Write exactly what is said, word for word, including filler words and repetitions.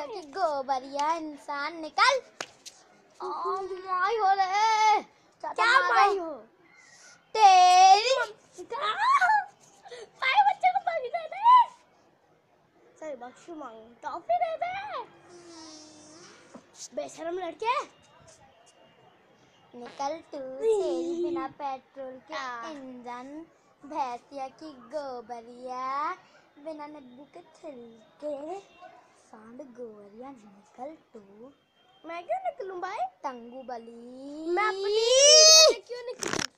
की गोबरिया इंसान निकल। ओ माई हो रे, क्या माई हो तेरी माई। बच्चे को पानी दे दे, सही बख्शी मांगो, टॉफी दे दे, बेशरम लड़के। निकल तू, तेरी बिना पेट्रोल के इंजन, भैंसिया की गोबरिया, बिना नींबू के छिलके, सांड गोबरिया। निकल तू। मैं क्यों निकलूं भाई? टंगू बली। मैं अपनी क्यों निकलूं?